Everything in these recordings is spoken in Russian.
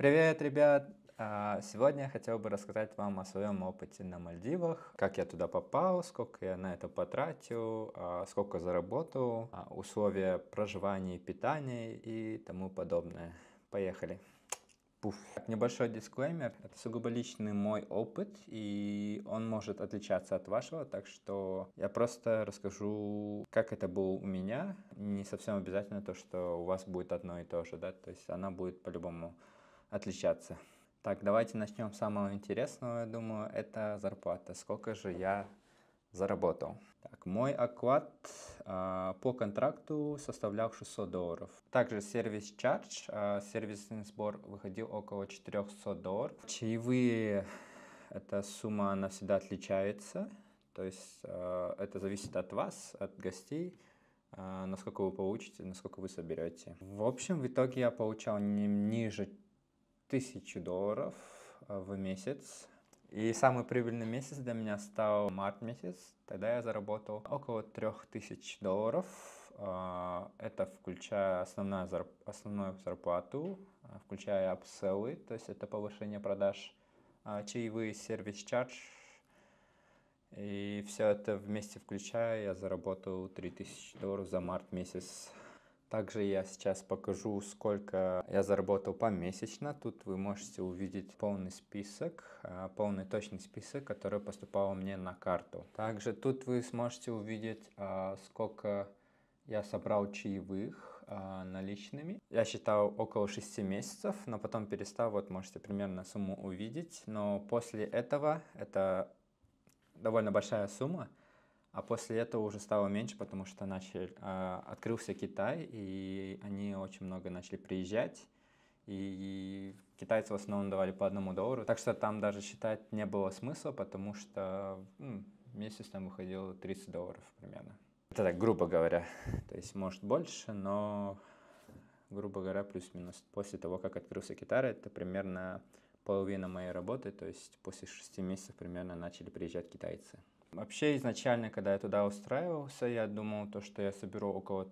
Привет, ребят! Сегодня я хотел бы рассказать вам о своем опыте на Мальдивах, как я туда попал, сколько я на это потратил, сколько заработал, условия проживания и питания и тому подобное. Поехали! Пуф. Небольшой дисклеймер, это сугубо личный мой опыт, и он может отличаться от вашего, так что я просто расскажу, как это было у меня. Не совсем обязательно то, что у вас будет одно и то же, да, то есть она будет по-любому отличаться. Так, давайте начнем с самого интересного, я думаю, это зарплата. Сколько же я заработал? Так, мой оклад по контракту составлял $600. Также сервис чардж, сервисный сбор выходил около $400. Чаевые, эта сумма, она всегда отличается, то есть это зависит от вас, от гостей, насколько вы получите, насколько вы соберете. В общем, в итоге я получал не ниже $1000 в месяц. И самый прибыльный месяц для меня стал март месяц. Тогда я заработал около $3000. Это включая основную зарплату, включая апселлы, то есть это повышение продаж, чаевые, сервис чардж. И все это вместе включая, я заработал $3000 за март месяц. Также я сейчас покажу, сколько я заработал помесячно. Тут вы можете увидеть полный список, полный точный список, который поступал мне на карту. Также тут вы сможете увидеть, сколько я собрал чаевых наличными. Я считал около 6 месяцев, но потом перестал, вот можете примерно сумму увидеть. Но после этого, это довольно большая сумма, а после этого уже стало меньше, потому что открылся Китай, и они очень много начали приезжать, и китайцы в основном давали по $1. Так что там даже считать не было смысла, потому что месяц там выходило $30 примерно. Это так, грубо говоря. То есть, может, больше, но, грубо говоря, плюс-минус. После того, как открылся Китай, это примерно половина моей работы, то есть после 6 месяцев примерно начали приезжать китайцы. Вообще, изначально, когда я туда устраивался, я думал, что я соберу около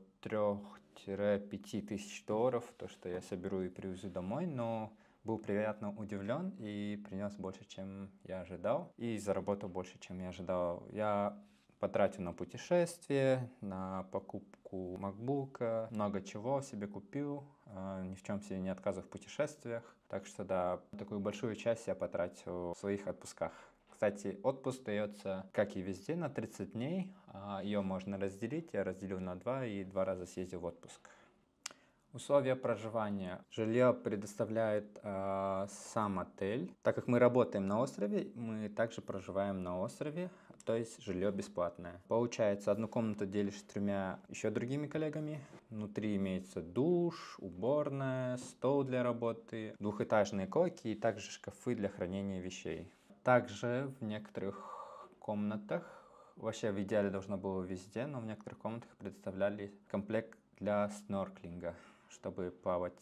3-5 тысяч долларов, то, что я соберу и привезу домой, но был приятно удивлен и принес больше, чем я ожидал, и заработал больше, чем я ожидал. Я потратил на путешествие, на покупку MacBook, много чего себе купил, ни в чем себе не отказываю в путешествиях. Так что да, такую большую часть я потратил в своих отпусках. Кстати, отпуск дается, как и везде, на 30 дней. Ее можно разделить. Я разделил на 2 и 2 раза съездил в отпуск. Условия проживания. Жилье предоставляет сам отель. Так как мы работаем на острове, мы также проживаем на острове, то есть жилье бесплатное. Получается, одну комнату делишь с 3 еще другими коллегами. Внутри имеется душ, уборная, стол для работы, двухэтажные койки и также шкафы для хранения вещей. Также в некоторых комнатах, вообще в идеале должно было везде, но в некоторых комнатах предоставляли комплект для снорклинга, чтобы плавать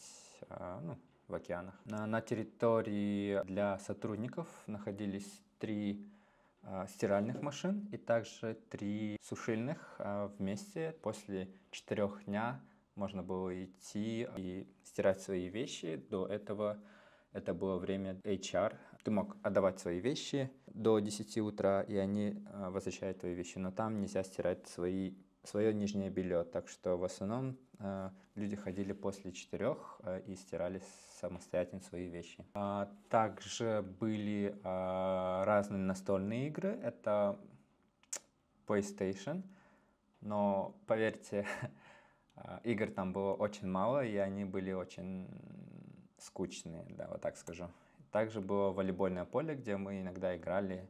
в океанах. На территории для сотрудников находились 3 стиральных машин и также 3 сушильных вместе. После 4 дня можно было идти и стирать свои вещи. До этого это было время HR. Ты мог отдавать свои вещи до 10 утра, и они возвращают твои вещи. Но там нельзя стирать свое нижнее белье. Так что в основном люди ходили после 4 и стирали самостоятельно свои вещи. Также были разные настольные игры. Это PlayStation. Но поверьте, игр там было очень мало, и они были очень скучные, да, вот так скажу. Также было волейбольное поле, где мы иногда играли,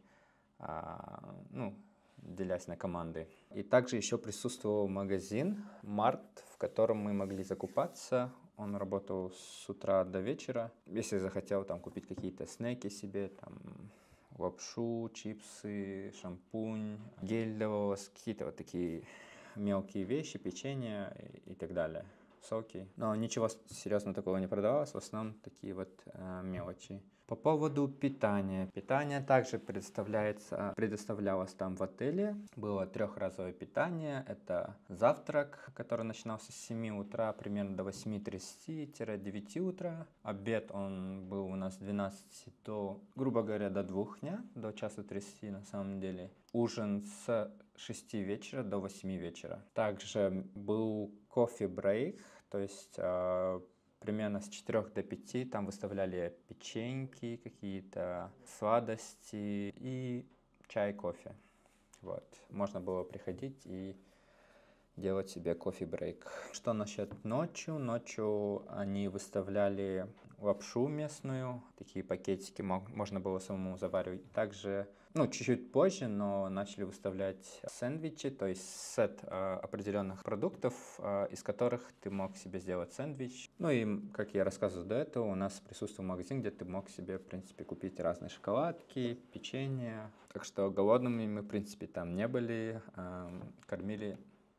делясь на команды. И также еще присутствовал магазин Март, в котором мы могли закупаться. Он работал с утра до вечера. Если захотел там купить какие-то снеки себе, там лапшу, чипсы, шампунь, гель для волос, какие-то вот такие мелкие вещи, печенье и так далее. соки. Но ничего серьезного такого не продавалось, в основном такие вот мелочи. По поводу питания. Питание также предоставлялось там в отеле. Было трехразовое питание. Это завтрак, который начинался с 7 утра, примерно до 8:30-9 утра. Обед, он был у нас с 12 до, грубо говоря, до 2 дня, до 1:30 на самом деле. Ужин с 6 вечера до 8 вечера. Также был кофе-брейк, то есть примерно с 4 до 5 там выставляли печеньки, какие-то сладости и чай, кофе. Вот. Можно было приходить и делать себе кофе-брейк. Что насчет ночью? Ночью они выставляли лапшу местную, такие пакетики можно было самому заваривать. Также, чуть-чуть позже, но начали выставлять сэндвичи, то есть сет определенных продуктов, из которых ты мог себе сделать сэндвич. И, как я рассказывал до этого, у нас присутствовал магазин, где ты мог себе, в принципе, купить разные шоколадки, печенье. Так что голодными мы, в принципе, там не были, кормили,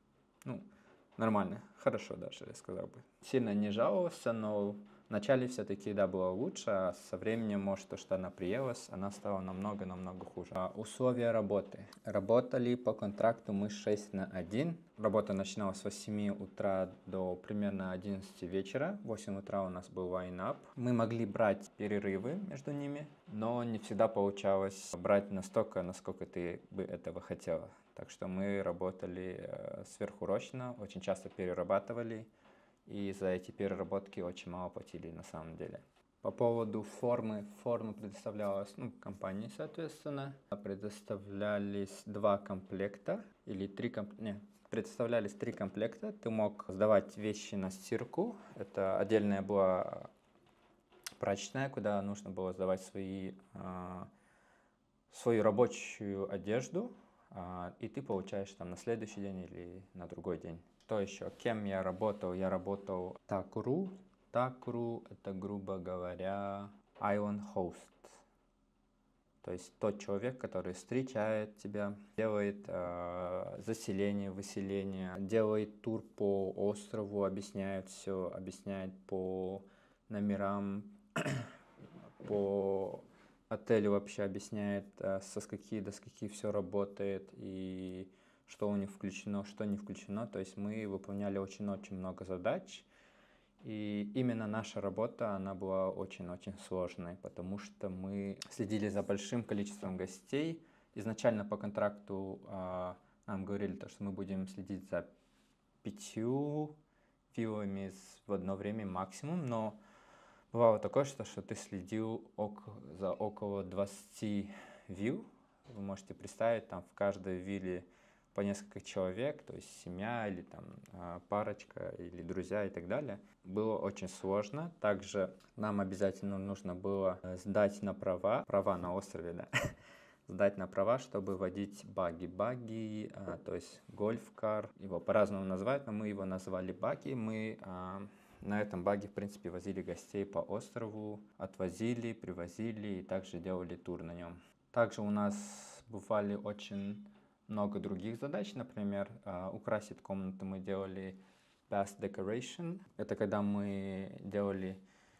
нормально, хорошо даже, я сказал бы. Сильно не жаловался, но вначале все-таки, да, было лучше, а со временем, может, то, что она приелась, она стала намного-намного хуже. Условия работы. Работали по контракту мы 6/1. Работа начиналась с 8 утра до примерно 11 вечера. В 8 утра у нас был line-up. Мы могли брать перерывы между ними, но не всегда получалось брать настолько, насколько ты бы этого хотела. Так что мы работали сверхурочно, очень часто перерабатывали, и за эти переработки очень мало платили на самом деле. По поводу формы предоставлялась компании, соответственно. Предоставлялись 2 комплекта, или 3 комплекта, предоставлялись 3 комплекта. Ты мог сдавать вещи на стирку, это отдельная была прачечная, куда нужно было сдавать свою рабочую одежду, и ты получаешь там на следующий день или на другой день. Что еще? Кем я работал? Я работал такру. Такру — это, грубо говоря, island host. То есть тот человек, который встречает тебя, делает заселение, выселение, делает тур по острову, объясняет все, объясняет по номерам, по отелю вообще объясняет, со скольки до скольки все работает и что у них включено, что не включено. То есть мы выполняли очень-очень много задач. И именно наша работа, она была очень-очень сложной, потому что мы следили за большим количеством гостей. Изначально по контракту нам говорили, что мы будем следить за 5 виллами в одно время максимум, но бывало такое, что ты следил за около 20 вилл. Вы можете представить, там в каждой вилле по несколько человек, то есть семья или там парочка или друзья и так далее. Было очень сложно. Также нам обязательно нужно было сдать на права на острове, да, сдать на права, чтобы водить баги, то есть гольф-кар. Его по-разному называют, но мы его назвали баги. Мы на этом баги, в принципе, возили гостей по острову, отвозили, привозили и также делали тур на нем. Также у нас бывали очень много других задач, например, украсить комнату мы делали bath decoration. Это когда мы делали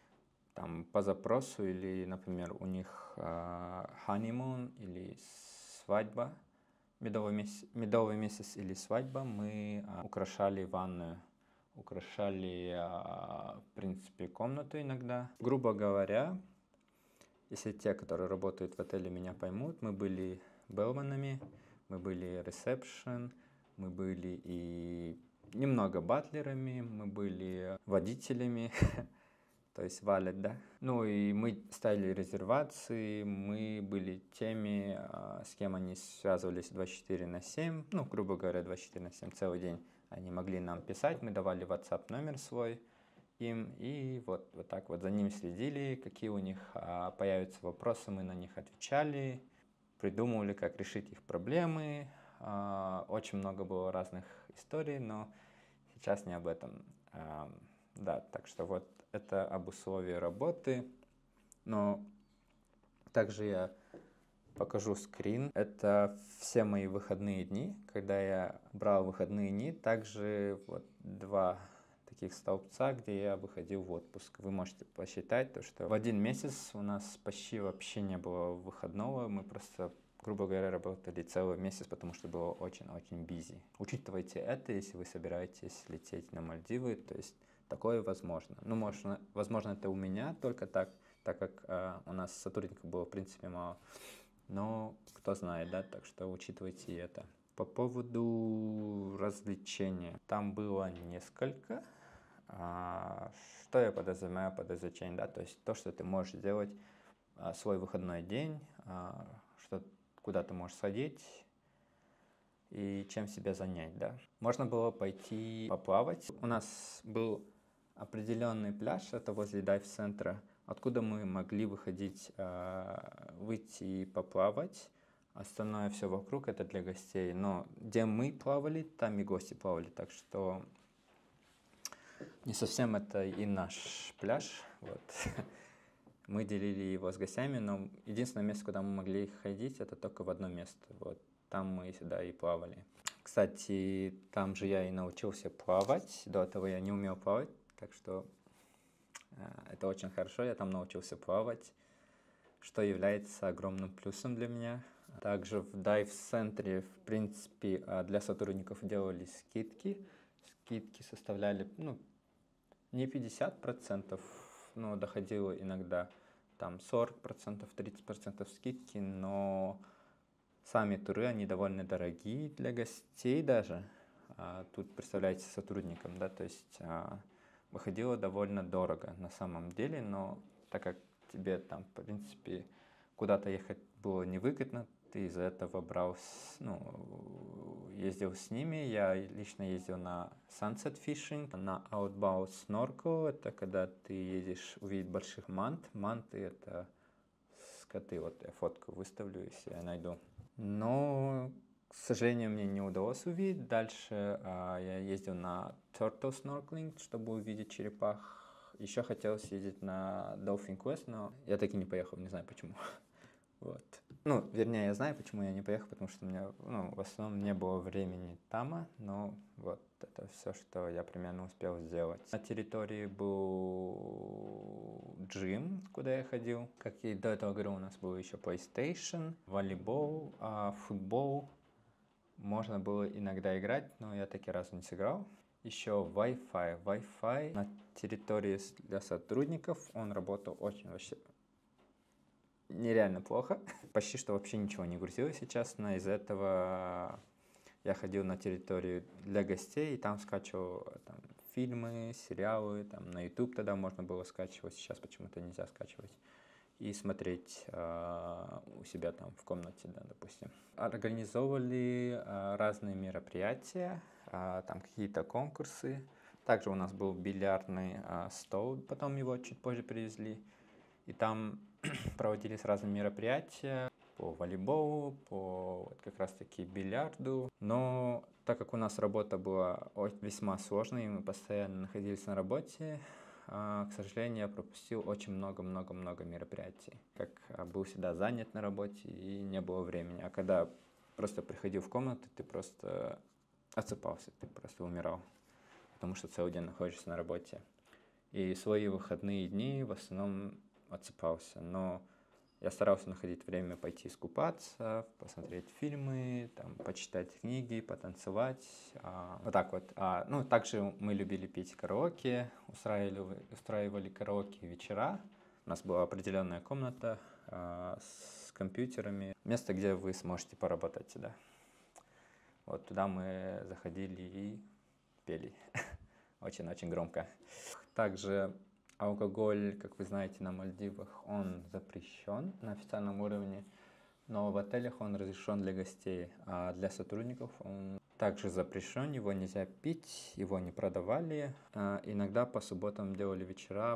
там по запросу или, например, у них honeymoon или свадьба, медовый месяц или свадьба, мы украшали ванную, украшали, в принципе, комнату иногда. Грубо говоря, если те, которые работают в отеле, меня поймут, мы были белманами, мы были ресепшн, мы были и немного батлерами, мы были водителями, то есть валет, да. И мы ставили резервации, мы были теми, с кем они связывались 24/7, грубо говоря, 24/7 целый день. Они могли нам писать, мы давали WhatsApp номер свой им, и вот так вот за ними следили, какие у них появятся вопросы, мы на них отвечали, придумывали, как решить их проблемы. Очень много было разных историй, но сейчас не об этом. Да, так что вот это об условии работы. Но также я покажу скрин. Это все мои выходные дни. Когда я брал выходные дни, также вот 2 таких столбца, где я выходил в отпуск. Вы можете посчитать, то, что в один месяц у нас почти вообще не было выходного, мы просто, грубо говоря, работали целый месяц, потому что было очень-очень busy. Учитывайте это, если вы собираетесь лететь на Мальдивы, то есть такое возможно. Ну, возможно, это у меня только так как у нас сотрудников было, в принципе, мало. Но кто знает, да, так что учитывайте это. По поводу развлечения. Там было несколько. Что я подразумеваю под развлечением, да, то есть то, что ты можешь сделать свой выходной день, что куда ты можешь сходить и чем себя занять, да. Можно было пойти поплавать. У нас был определенный пляж, это возле дайв-центра, откуда мы могли выходить, выйти и поплавать. Остальное все вокруг это для гостей. Но где мы плавали, там и гости плавали. Так что не совсем это и наш пляж. Вот. Мы делили его с гостями, но единственное место, куда мы могли ходить, это только в одно место. Вот. Там мы сюда и плавали. Кстати, там же я и научился плавать. До этого я не умел плавать, так что это очень хорошо. Я там научился плавать, что является огромным плюсом для меня. Также в дайв-центре, в принципе, для сотрудников делали скидки. Скидки составляли, не 50%, но доходило иногда там 40%, 30% скидки, но сами туры, они довольно дорогие для гостей даже. Тут, представляете, сотрудникам, да, то есть выходило довольно дорого на самом деле, но так как тебе там, в принципе, куда-то ехать было невыгодно, ты из-за этого ездил с ними. Я лично ездил на Sunset Fishing, на Outbound Snorkel, это когда ты едешь увидеть больших мант. Манты — это скоты, вот я фотку выставлю, если я найду. Но, к сожалению, мне не удалось увидеть. Дальше я ездил на Turtle Snorkeling, чтобы увидеть черепах. Еще хотел съездить на Dolphin Quest, но я так и не поехал, не знаю почему. Вот. Вернее, я знаю, почему я не поехал, потому что у меня, в основном не было времени там, но вот это все, что я примерно успел сделать. На территории был джим, куда я ходил. Как и до этого говорил, у нас был еще PlayStation, волейбол, футбол. Можно было иногда играть, но я таки разу не сыграл. Еще Wi-Fi. Wi-Fi на территории для сотрудников, он работал очень вообще нереально плохо. Почти что вообще ничего не грузилось, если честно. Из-за этого я ходил на территорию для гостей и там скачивал фильмы, сериалы. Там на YouTube тогда можно было скачивать, сейчас почему-то нельзя скачивать. И смотреть у себя там в комнате, да, допустим. Организовывали разные мероприятия, там какие-то конкурсы. Также у нас был бильярдный стол, потом его чуть позже привезли. И там проводились разные мероприятия по волейболу, по как раз-таки бильярду. Но так как у нас работа была весьма сложной, и мы постоянно находились на работе, к сожалению, я пропустил очень много-много-много мероприятий. Как был всегда занят на работе и не было времени. А когда просто приходил в комнату, ты просто отсыпался, ты просто умирал, потому что целый день находишься на работе. И свои выходные дни в основном отсыпался, но я старался находить время пойти искупаться, посмотреть фильмы, почитать книги, потанцевать, вот так вот. Также мы любили петь караоке, устраивали караоке вечера. У нас была определенная комната с компьютерами, место, где вы сможете поработать, да. Вот туда мы заходили и пели, очень-очень громко. Также алкоголь, как вы знаете, на Мальдивах, он запрещен на официальном уровне, но в отелях он разрешен для гостей, а для сотрудников он также запрещен, его нельзя пить, его не продавали. Иногда по субботам делали вечера,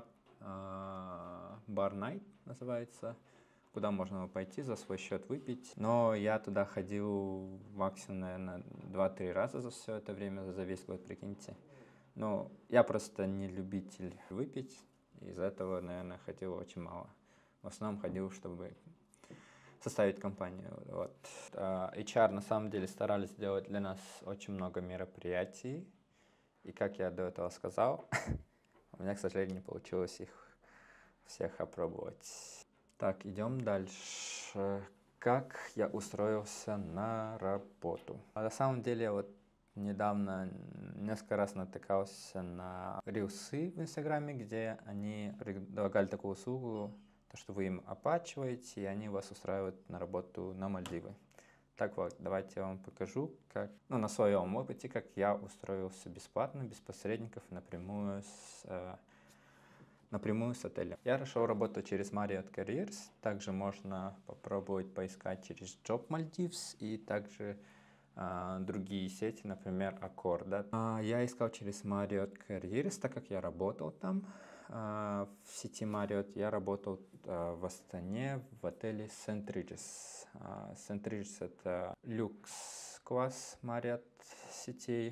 бар найт называется, куда можно пойти за свой счет выпить. Но я туда ходил максимум, наверное, 2-3 раза за все это время, за весь год, прикиньте. Но я просто не любитель выпить, из-за этого, наверное, ходил очень мало. В основном ходил, чтобы составить компанию. Вот. HR на самом деле старались сделать для нас очень много мероприятий. И как я до этого сказал, у меня, к сожалению, не получилось их всех опробовать. Так, идем дальше. Как я устроился на работу? На самом деле, вот недавно несколько раз натыкался на рилсы в Инстаграме, где они предлагали такую услугу, то, что вы им оплачиваете, и они вас устраивают на работу на Мальдивы. Так вот, давайте я вам покажу, как, на своем опыте, как я устроился бесплатно, без посредников, напрямую с отелем. Я решил работать через Marriott Careers, также можно попробовать поискать через Job Maldives и также другие сети, например, Accor. Да? Я искал через Marriott Careers, так как я работал там. В сети Marriott я работал в Астане в отеле St. Regis. St. Regis — это люкс-класс Marriott сетей.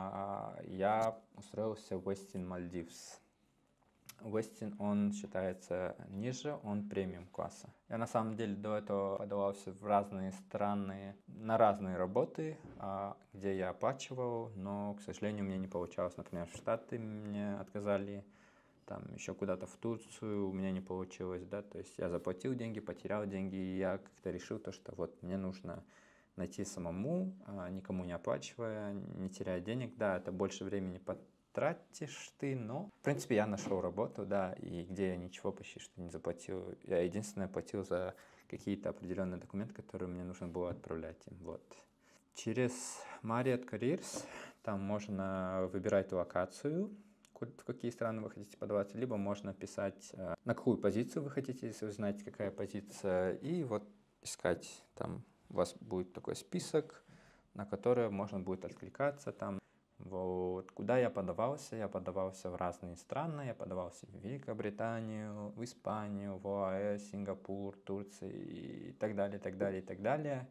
Я устроился в Westin Maldives. Westin, он считается ниже, он премиум класса. Я на самом деле до этого подавался в разные страны, на разные работы, где я оплачивал, но, к сожалению, мне не получалось. Например, в Штаты мне отказали, там еще куда-то в Турцию у меня не получилось, да, то есть я заплатил деньги, потерял деньги, и я как-то решил то, что вот мне нужно найти самому, никому не оплачивая, не теряя денег, да, это больше времени тратишь ты, но, в принципе, я нашел работу, да, и где я ничего почти что не заплатил. Я единственное платил за какие-то определенные документы, которые мне нужно было отправлять им, вот. Через Marriott Careers там можно выбирать локацию, в какие страны вы хотите подаваться, либо можно писать, на какую позицию вы хотите, если вы знаете, какая позиция, и вот искать, там у вас будет такой список, на который можно будет откликаться, там. Вот. Куда я подавался? Я подавался в разные страны. Я подавался в Великобританию, в Испанию, в ОАЭ, Сингапур, Турцию и так далее, так далее, и так далее.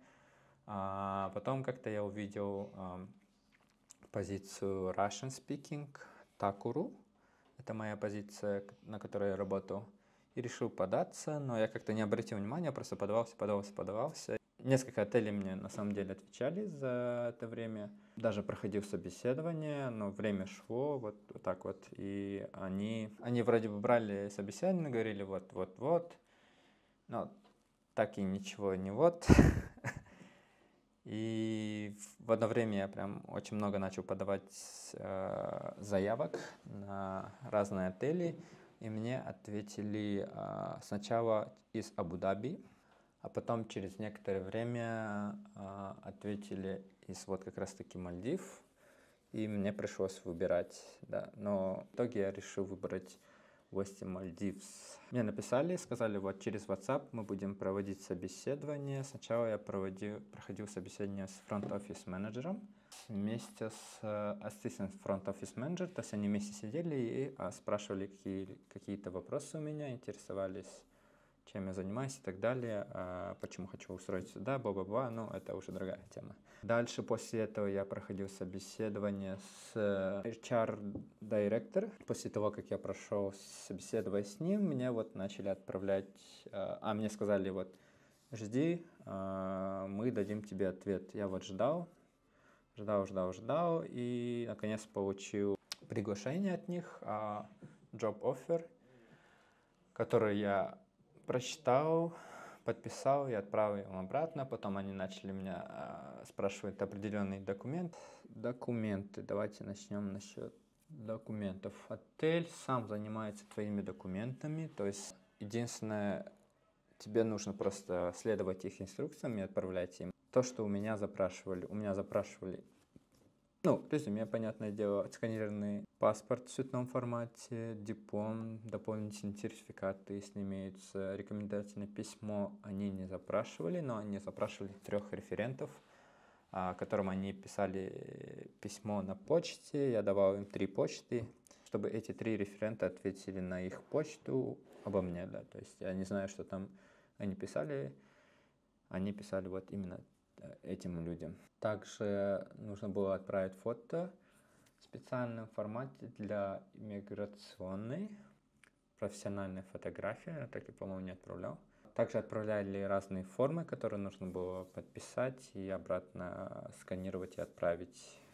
А потом как-то я увидел позицию Russian Speaking Takuru. Это моя позиция, на которой я работал. И решил податься, но я как-то не обратил внимания, просто подавался. Несколько отелей мне на самом деле отвечали за это время. Даже проходил собеседование, но время шло вот так вот. И они вроде бы брали собеседование, говорили вот, но так и ничего не вот. И в одно время я прям очень много начал подавать заявок на разные отели. И мне ответили сначала из Абу-Даби, а потом через некоторое время ответили из вот как раз-таки Мальдив, и мне пришлось выбирать, да. Но в итоге я решил выбрать Westin Maldives. Мне написали, сказали, вот через WhatsApp мы будем проводить собеседование. Сначала я проходил собеседование с фронт-офис менеджером вместе с assistant front-office manager, то есть они вместе сидели и спрашивали какие-то вопросы у меня, интересовались, чем я занимаюсь и так далее, почему хочу устроиться сюда, бла-бла-бла, но это уже другая тема. Дальше после этого я проходил собеседование с HR-директор. После того, как я прошел собеседование с ним, мне вот начали отправлять, мне сказали, вот, жди, мы дадим тебе ответ. Я вот ждал, и наконец получил приглашение от них, job offer, который я прочитал, подписал и отправил им обратно. Потом они начали меня спрашивать определенные документы. Давайте начнем насчет документов. Отель сам занимается твоими документами. То есть единственное, тебе нужно просто следовать их инструкциям и отправлять им. То, что у меня запрашивали резюме, понятное дело, отсканированный паспорт в цветном формате, диплом, дополнительные сертификаты, если имеются, рекомендательное письмо они не запрашивали, но они запрашивали 3 референтов, которым они писали письмо на почте, я давал им 3 почты, чтобы эти 3 референта ответили на их почту обо мне, да, то есть я не знаю, что там они писали вот именно этим людям. Также нужно было отправить фото в специальном формате для иммиграционной, профессиональной фотографии, я так и, по-моему, не отправлял. Также отправляли разные формы, которые нужно было подписать и обратно сканировать и отправить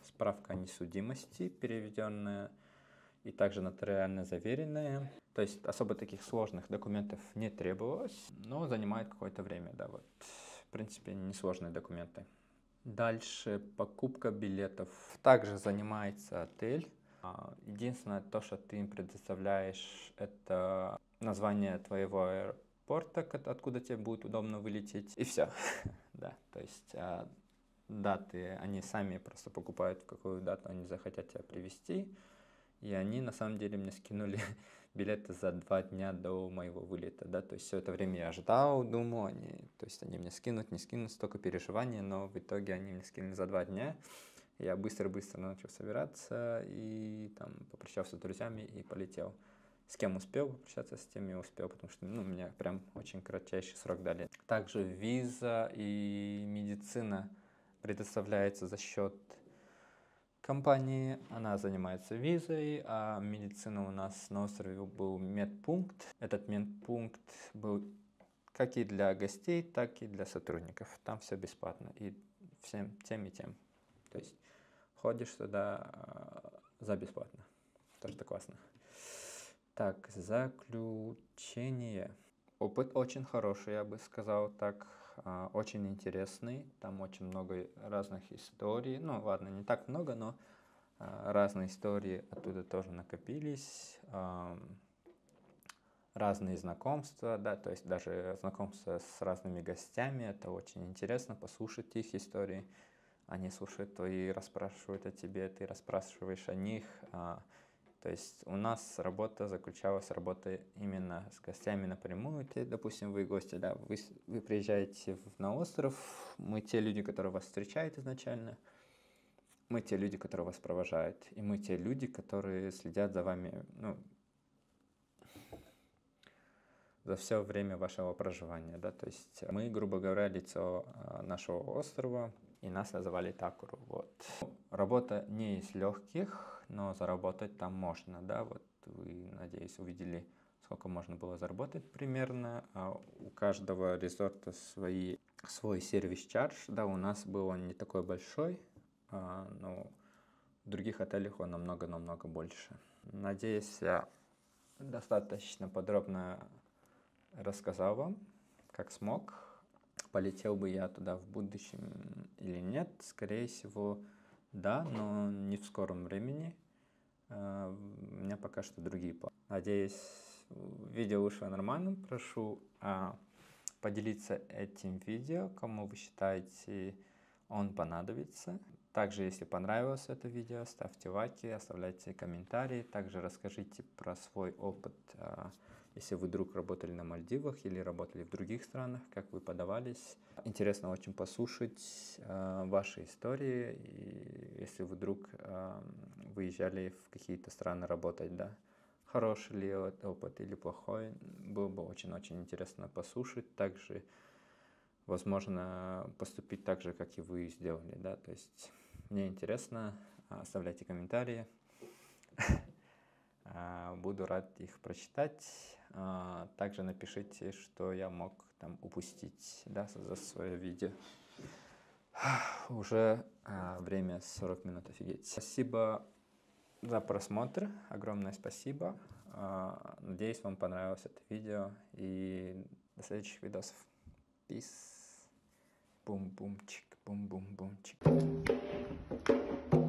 справка о несудимости, переведенная и также нотариально заверенная. То есть особо таких сложных документов не требовалось, но занимает какое-то время, да, вот. В принципе, несложные документы. Дальше покупка билетов. Также занимается отель. Единственное, то, что ты им предоставляешь, это название твоего аэропорта, откуда тебе будет удобно вылететь, и все. Да, то есть даты, они сами просто покупают, в какую дату они захотят тебя привезти. И они на самом деле мне скинули билеты за 2 дня до моего вылета, да, то есть все это время я ждал, думал, то есть они мне скинут, не скинут, столько переживаний, но в итоге они мне скинули за 2 дня. Я быстро-быстро начал собираться и там попрощался с друзьями и полетел. С кем успел попрощаться, с тем и успел, потому что, ну, мне прям очень кратчайший срок дали. Также виза и медицина предоставляется за счет компании, она занимается визой, а медицина у нас на острове был медпункт. Этот медпункт был как и для гостей, так и для сотрудников. Там все бесплатно, и всем тем и тем. То есть ходишь туда за бесплатно. Тоже так классно. Так, заключение. Опыт очень хороший, я бы сказал так. Очень интересный. Там очень много разных историй. Ну, ладно, не так много, но разные истории оттуда тоже накопились. Разные знакомства, да, то есть даже знакомство с разными гостями. Это очень интересно, послушать их истории. Они слушают твои, расспрашивают о тебе, ты расспрашиваешь о них. То есть у нас работа заключалась, работа именно с гостями напрямую. Ты, допустим, вы гости, да, вы приезжаете на остров, мы те люди, которые вас встречают изначально, мы те люди, которые вас провожают, и мы те люди, которые следят за вами, ну, за все время вашего проживания, да, то есть мы, грубо говоря, лицо нашего острова, и нас называли Такуру, вот. Работа не из легких, но заработать там можно, да, вот вы, надеюсь, увидели, сколько можно было заработать примерно. У каждого резорта свой сервис-чардж, да, у нас был он не такой большой, но в других отелях он намного-намного больше. Надеюсь, я достаточно подробно рассказал вам, как смог. Полетел бы я туда в будущем или нет? Скорее всего, да, но не в скором времени. У меня пока что другие планы. Надеюсь, видео вышло нормальным. Прошу поделиться этим видео, кому вы считаете он понадобится. Также, если понравилось это видео, ставьте лайки, оставляйте комментарии. Также расскажите про свой опыт, если вы вдруг работали на Мальдивах или работали в других странах, как вы подавались. Интересно очень послушать ваши истории, и если вы вдруг выезжали в какие-то страны работать, да. Хороший ли опыт или плохой, было бы очень-очень интересно послушать. Также, возможно, поступить так же, как и вы сделали, да, то есть мне интересно, оставляйте комментарии, буду рад их прочитать. Также напишите, что я мог там упустить, да, за свое видео. Уже время 40 минут, офигеть. Спасибо за просмотр, огромное спасибо. Надеюсь, вам понравилось это видео, и до следующих видосов. Peace. Бум-бумчик, бум-бум-бумчик.